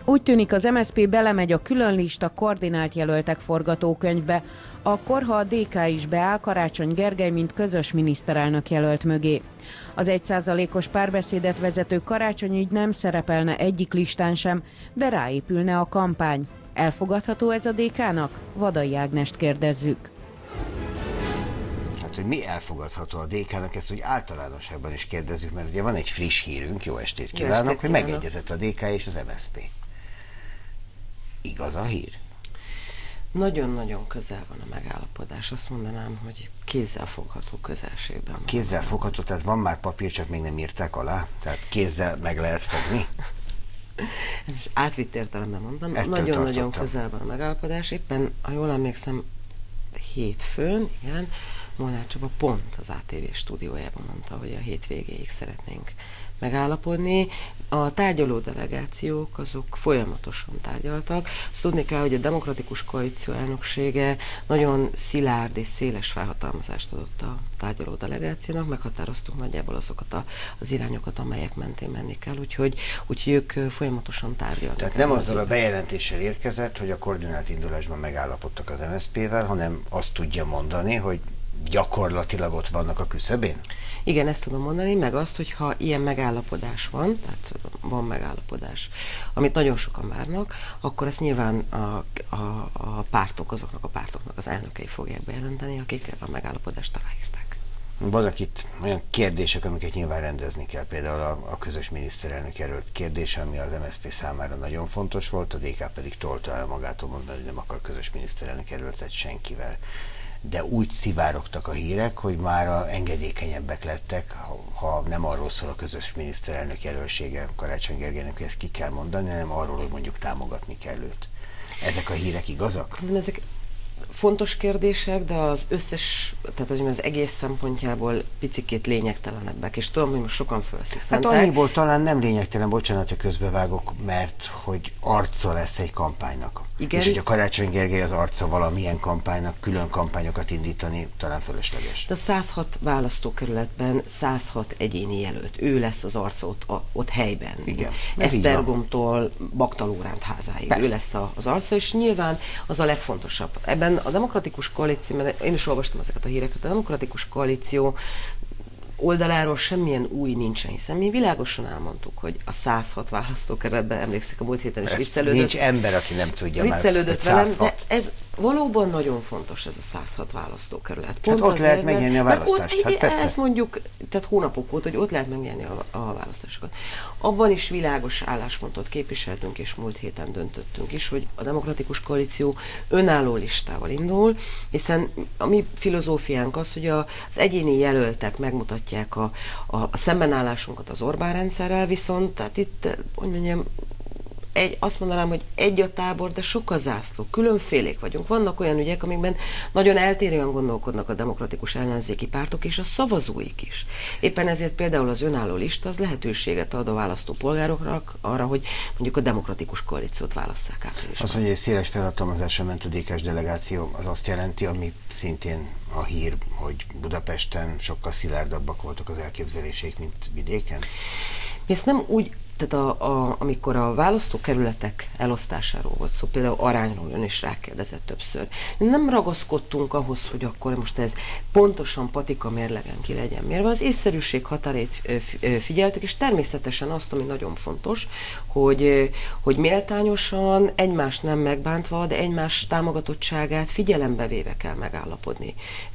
Úgy tűnik, az MSZP belemegy a különlista koordinált jelöltek forgatókönyvbe, akkor, ha a DK is beáll Karácsony Gergely, mint közös miniszterelnök jelölt mögé. Az 1%-os párbeszédet vezető Karácsony így nem szerepelne egyik listán sem, de ráépülne a kampány. Elfogadható ez a DK-nak? Vadai Ágnest kérdezzük. Hát, hogy mi elfogadható a DK-nak, ezt úgy általánosságban is kérdezzük, mert ugye van egy friss hírünk, jó estét kívánok, hogy megegyezett a DK és az MSZP. Igaz a hír? Nagyon-nagyon közel van a megállapodás. Azt mondanám, hogy kézzelfogható közelségben. Kézzelfogható, tehát van már papír, csak még nem írták alá? Tehát kézzel meg lehet fogni? Most átvitt értelemben mondtam. Nagyon-nagyon közel van a megállapodás. Éppen, ha jól emlékszem, hétfőn, igen, Molnár Csaba pont az ATV stúdiójában mondta, hogy a hétvégéig szeretnénk megállapodni. A tárgyaló delegációk azok folyamatosan tárgyaltak. Azt tudni kell, hogy a Demokratikus Koalíció elnöksége nagyon szilárd és széles felhatalmazást adott a tárgyaló delegációnak, meghatároztuk nagyjából azokat az irányokat, amelyek mentén menni kell, úgyhogy ők folyamatosan tárgyalnak. Tehát nem azzal a bejelentéssel érkezett, hogy a koordinált indulásban megállapodtak az MSZP-vel, hanem azt tudja mondani, hogy gyakorlatilag ott vannak a küszöbén? Igen, ezt tudom mondani, meg azt, hogy ha ilyen megállapodás van, tehát van megállapodás, amit nagyon sokan várnak, akkor ezt nyilván a pártok, azoknak a pártoknak az elnökei fogják bejelenteni, akik a megállapodást aláírták. Vannak itt olyan kérdések, amiket nyilván rendezni kell, például a közös miniszterelnök jelölt kérdése, ami az MSZP számára nagyon fontos volt, a DK pedig tolta el magától mondani, hogy nem akar közös miniszterelnök jelöltet senkivel. De úgy szivárogtak a hírek, hogy már engedékenyebbek lettek, ha nem arról szól a közös miniszterelnök jelöltsége Karácsony Gergelynek, hogy ezt ki kell mondani, hanem arról, hogy mondjuk támogatni kell őt. Ezek a hírek igazak? Ezek fontos kérdések, de az összes, tehát az egész szempontjából picikét lényegtelenebbek, és tudom, hogy most sokan felsziszentek. Hát annyiból talán nem lényegtelen, bocsánat, hogy közbevágok, mert hogy arca lesz egy kampánynak. Igen. És hogy a Karácsony Gergely az arca valamilyen kampánynak, külön kampányokat indítani, talán fölösleges. De a 106 választókerületben 106 egyéni jelölt. Ő lesz az arca ott helyben. Igen. Esztergomtól Bakta Lóránt házáig. Persze. Ő lesz az arca, és nyilván az a legfontosabb. Ebben a Demokratikus Koalíció, mert én is olvastam ezeket a híreket, a Demokratikus Koalíció oldaláról semmilyen új nincsen, hiszen mi világosan elmondtuk, hogy a 106 választókerületben, emlékszik, a múlt héten is viccelődött. Nincs ember, aki nem tudja viccelődött már, velem, de ez valóban nagyon fontos, ez a 106 választókerület. Pont ott lehet megnyerni a választást. Hát ezt mondjuk, tehát hónapok óta, hogy ott lehet megnyerni a választásokat. Abban is világos álláspontot képviseltünk, és múlt héten döntöttünk is, hogy a Demokratikus Koalíció önálló listával indul, hiszen a mi filozófiánk az, hogy az egyéni jelöltek megmutatják a szembenállásunkat az Orbán rendszerrel, viszont tehát itt, hogy mondjam, azt mondanám, hogy egy a tábor, de sok a zászló, különfélék vagyunk. Vannak olyan ügyek, amikben nagyon eltérően gondolkodnak a demokratikus ellenzéki pártok és a szavazóik is. Éppen ezért például az önálló lista az lehetőséget ad a választópolgároknak arra, hogy mondjuk a Demokratikus Koalíciót válasszák áprilisban. Azt mondja, hogy széles felhatalmazásra ment a DK-s delegáció, az azt jelenti, ami szintén a hír, hogy Budapesten sokkal szilárdabbak voltak az elképzeléseik, mint vidéken? Ezt nem úgy, tehát amikor a választókerületek elosztásáról volt szó, például arányról ön is rákérdezett többször, nem ragaszkodtunk ahhoz, hogy akkor most ez pontosan patika mérlegen ki legyen mérve. Az észszerűség határét figyeltük, és természetesen azt, ami nagyon fontos, hogy méltányosan, egymást nem megbántva, de egymás támogatottságát figyelembe véve kell megállapodni.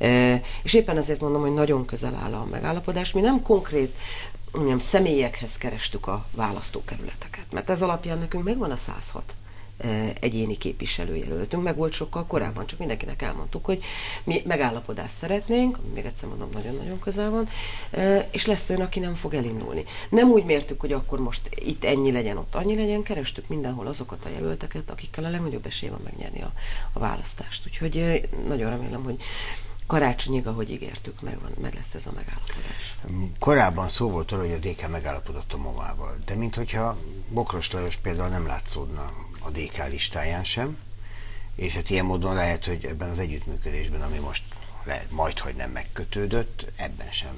És éppen ezért mondom, hogy nagyon közel áll a megállapodás. Mi nem konkrét személyekhez kerestük a választókerületeket, mert ez alapján nekünk megvan a 106 egyéni képviselőjelöltünk, meg volt sokkal korábban, csak mindenkinek elmondtuk, hogy mi megállapodást szeretnénk, még egyszer mondom, nagyon-nagyon közel van, és lesz olyan, aki nem fog elindulni. Nem úgy mértük, hogy akkor most itt ennyi legyen, ott annyi legyen, kerestük mindenhol azokat a jelölteket, akikkel a legnagyobb esély van megnyerni a választást. Úgyhogy nagyon remélem, hogy karácsonyig, ahogy ígértük, meg lesz ez a megállapodás. Korábban szó volt arról, hogy a DK megállapodott a MOVA-val, de minthogyha Bokros Lajos például nem látszódna a DK listáján sem, és hát ilyen módon lehet, hogy ebben az együttműködésben, ami most lehet majdhogy nem megkötődött, ebben sem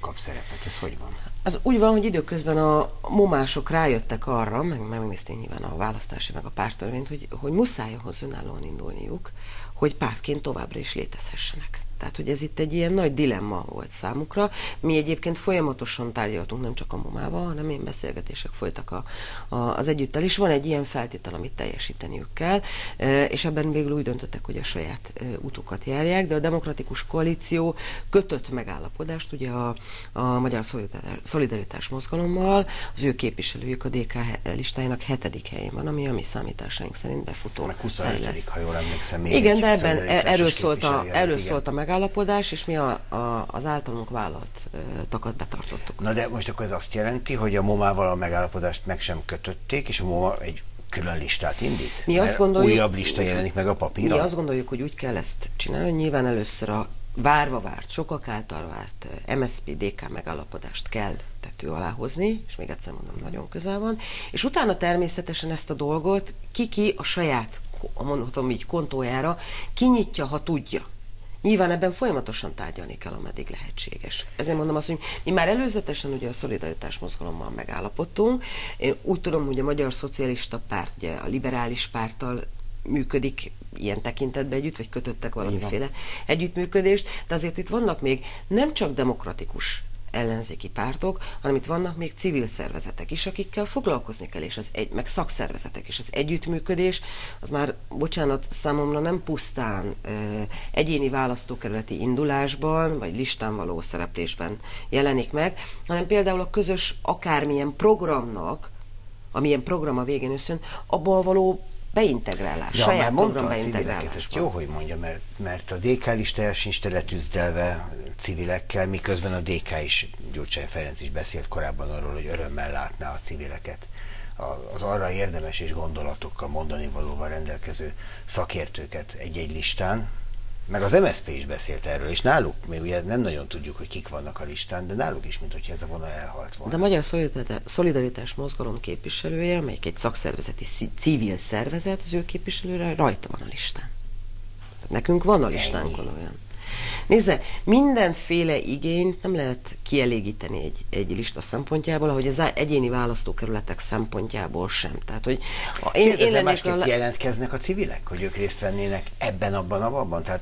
kap szerepet. Ez hogy van? Az úgy van, hogy időközben a momások rájöttek arra, megnézték nyilván a választási meg a párttörvényt, hogy muszáj ahhoz önállóan indulniuk, hogy pártként továbbra is létezhessenek. Tehát, hogy ez itt egy ilyen nagy dilemma volt számukra. Mi egyébként folyamatosan tárgyaltunk, nem csak a MOMA-val, hanem én beszélgetések folytak az együttel is. Van egy ilyen feltétel, amit teljesíteniük kell, és ebben végül úgy döntöttek, hogy a saját utukat járják, de a Demokratikus Koalíció kötött megállapodást, ugye a Magyar Szolidaritás Mozgalommal, az ő képviselőjük a DK listájának 7. helyén van, ami a mi számításaink szerint befutó. Meg 25. ha jól emlékszem. Igen, de ebben erről szólt a megállapodás, és mi az általunk vállaltakat betartottuk. Na de most akkor ez azt jelenti, hogy a MOMA-val a megállapodást meg sem kötötték, és a MOMA egy külön listát indít? Mi azt gondoljuk, újabb lista jelenik meg a papíron? Mi azt gondoljuk, hogy úgy kell ezt csinálni, hogy nyilván először a várt, sokak által várt MSZP-DK megállapodást kell tető alá hozni, és még egyszer mondom, nagyon közel van, és utána természetesen ezt a dolgot ki a saját, mondhatom így, kontójára kinyitja, ha tudja. Nyilván ebben folyamatosan tárgyalni kell, ameddig lehetséges. Ezért mondom azt, hogy mi már előzetesen ugye a Szolidaritás Mozgalommal megállapodtunk. Én úgy tudom, hogy a Magyar Szocialista Párt ugye a liberális párttal működik ilyen tekintetben együtt, vagy kötöttek valamiféle együttműködést, de azért itt vannak még nem csak demokratikus ellenzéki pártok, hanem itt vannak még civil szervezetek is, akikkel foglalkozni kell, és meg szakszervezetek, és az együttműködés, az már, bocsánat, számomra nem pusztán egyéni választókerületi indulásban, vagy listán való szereplésben jelenik meg, hanem például a közös akármilyen programnak, amilyen program a végén összön, abban való beintegrálás, saját program beintegrálás. Ezt jó, hogy mondja, mert a DK listája sincs teletűzdelve civilekkel, miközben a DK is, Gyurcsány Ferenc is beszélt korábban arról, hogy örömmel látná a civileket, az arra érdemes és gondolatokkal, mondani valóval rendelkező szakértőket egy-egy listán, meg az MSZP is beszélt erről, és náluk, még ugye nem nagyon tudjuk, hogy kik vannak a listán, de náluk is, mint hogyha ez a vonal elhalt volna. De a Magyar Szolidaritás Mozgalom képviselője, amelyik egy szakszervezeti civil szervezet, az ő képviselőre rajta van a listán. Tehát nekünk van a listánkon olyan. Nézze, mindenféle igényt nem lehet kielégíteni egy lista szempontjából, ahogy az egyéni választókerületek szempontjából sem. Tehát, hogy én másképp jelentkeznek a civilek, hogy ők részt vennének ebben, abban? Tehát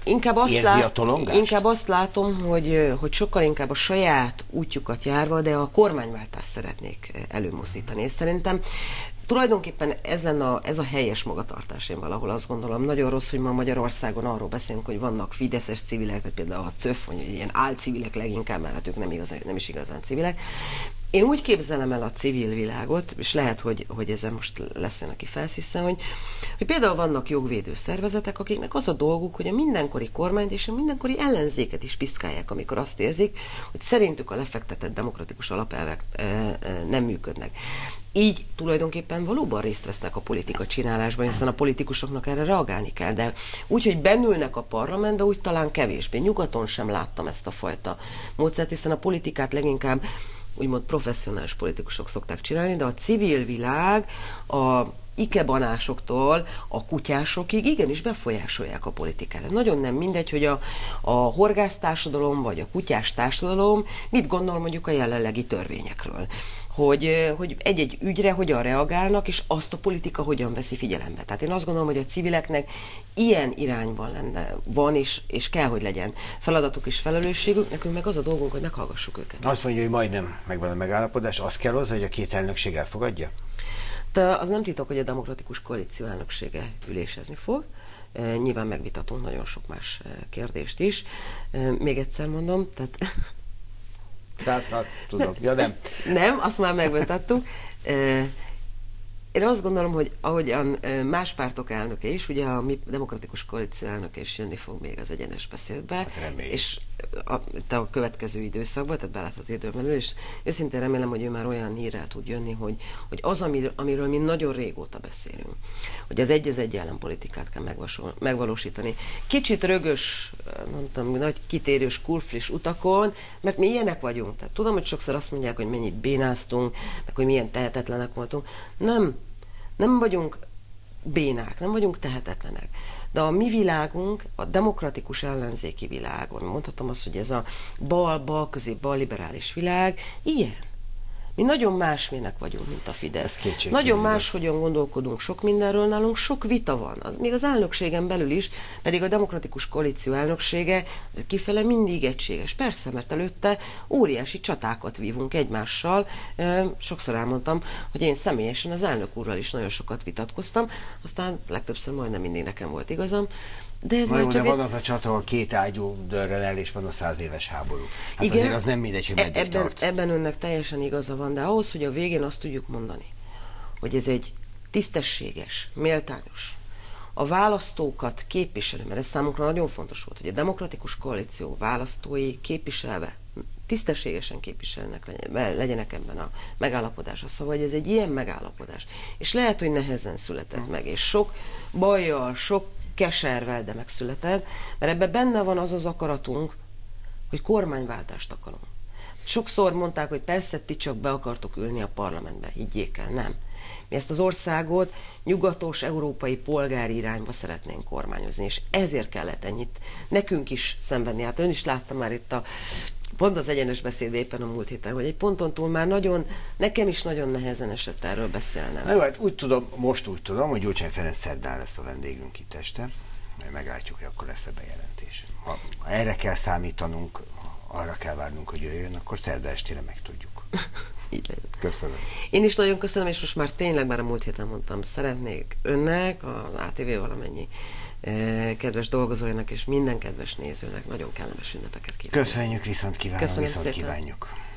inkább azt látom, hogy sokkal inkább a saját útjukat járva, de a kormányváltást szeretnék előmozdítani. És szerintem tulajdonképpen ez a helyes magatartás, én valahol azt gondolom. Nagyon rossz, hogy ma Magyarországon arról beszélünk, hogy vannak fideszes civilek, tehát például a CÖF, hogy ilyen álcivilek leginkább, mert ők nem is igazán civilek. Én úgy képzelem el a civil világot, és lehet, hogy ezen most lesz olyan, aki felszisszen, hogy például vannak jogvédő szervezetek, akiknek az a dolguk, hogy a mindenkori kormányt és a mindenkori ellenzéket is piszkálják, amikor azt érzik, hogy szerintük a lefektetett demokratikus alapelvek nem működnek. Így tulajdonképpen valóban részt vesznek a politika csinálásban, hiszen a politikusoknak erre reagálni kell, de úgy, hogy bennülnek a parlamentbe, úgy talán kevésbé. Nyugaton sem láttam ezt a fajta módszert, hiszen a politikát leginkább úgymond professzionális politikusok szokták csinálni, de a civil világ a ikebanásoktól a kutyásokig igenis befolyásolják a politikára. Nagyon nem mindegy, hogy a horgásztársadalom vagy a kutyás társadalom mit gondol mondjuk a jelenlegi törvényekről. Hogy egy-egy ügyre hogyan reagálnak, és azt a politika hogyan veszi figyelembe. Tehát én azt gondolom, hogy a civileknek ilyen irányban van, és kell, hogy legyen feladatuk és felelősségük, nekünk meg az a dolgunk, hogy meghallgassuk őket. Azt mondja, hogy majdnem megvan a megállapodás, az kell hozzá, hogy a két elnökség elfogadja? De az nem titok, hogy a Demokratikus Koalíció elnöksége ülésezni fog. Nyilván megvitatunk nagyon sok más kérdést is. Még egyszer mondom, tehát... 106, tudom. Ja, nem. Nem, azt már megvitattuk. Én azt gondolom, hogy ahogyan más pártok elnöke is, ugye a mi Demokratikus Koalíció elnöke is jönni fog még az egyenes beszédbe, hát és a következő időszakban, tehát belátható időn belül, és őszintén remélem, hogy ő már olyan hírrel tud jönni, hogy az, amiről mi nagyon régóta beszélünk, hogy az egy ellenpolitikát kell megvalósítani. Kicsit rögös, mondtam, nagy kitérős, kurflis utakon, mert mi ilyenek vagyunk. Tehát tudom, hogy sokszor azt mondják, hogy mennyit bénáztunk, meg hogy milyen tehetetlenek voltunk. Nem vagyunk bénák, nem vagyunk tehetetlenek. De a mi világunk, a demokratikus ellenzéki világon, mondhatom azt, hogy ez a bal-közép, bal-liberális világ, ilyen. Mi nagyon másmilyenek vagyunk, mint a Fidesz. Nagyon máshogyan gondolkodunk sok mindenről, nálunk sok vita van. Még az elnökségen belül is, pedig a demokratikus koalíció elnöksége kifele mindig egységes. Persze, mert előtte óriási csatákat vívunk egymással. Sokszor elmondtam, hogy én személyesen az elnök úrral is nagyon sokat vitatkoztam, aztán legtöbbször majdnem mindig nekem volt igazam. De ez de van az a csata, ahol két ágyú dörren el, és van a 100 éves háború. Hát igen, azért az nem mindegy, hogy meddig tart. Ebben önnek teljesen igaza van, de ahhoz, hogy a végén azt tudjuk mondani, hogy ez egy tisztességes, méltányos, a választókat képviselő, mert ez számunkra nagyon fontos volt, hogy a demokratikus koalíció választói képviselve, tisztességesen képviselnek legyenek ebben a megállapodásban. Szóval, hogy ez egy ilyen megállapodás. És lehet, hogy nehezen született meg, és sok bajjal, sok keservel, de megszületett, mert ebben benne van az az akaratunk, hogy kormányváltást akarunk. Sokszor mondták, hogy persze ti csak be akartok ülni a parlamentbe, higgyék el, nem. Mi ezt az országot nyugatos, európai polgári irányba szeretnénk kormányozni, és ezért kellett ennyit nekünk is szenvedni. Hát ön is látta már itt pont az egyenes beszédben éppen a múlt héten, hogy egy ponton túl már nekem is nagyon nehezen esett erről beszélnem. Na jó, hát most úgy tudom, hogy Gyurcsány Ferenc szerdán lesz a vendégünk itt este, majd meglátjuk, hogy akkor lesz-e bejelentés. Ha erre kell számítanunk, arra kell várnunk, hogy jöjjön, akkor szerda estére megtudjuk. Így legyen. Köszönöm. Én is nagyon köszönöm, és most már tényleg, már a múlt héten mondtam, szeretnék önnek, az ATV valamennyi kedves dolgozójának és minden kedves nézőnek nagyon kellemes ünnepeket kívánok. Köszönjük, viszont kívánjuk.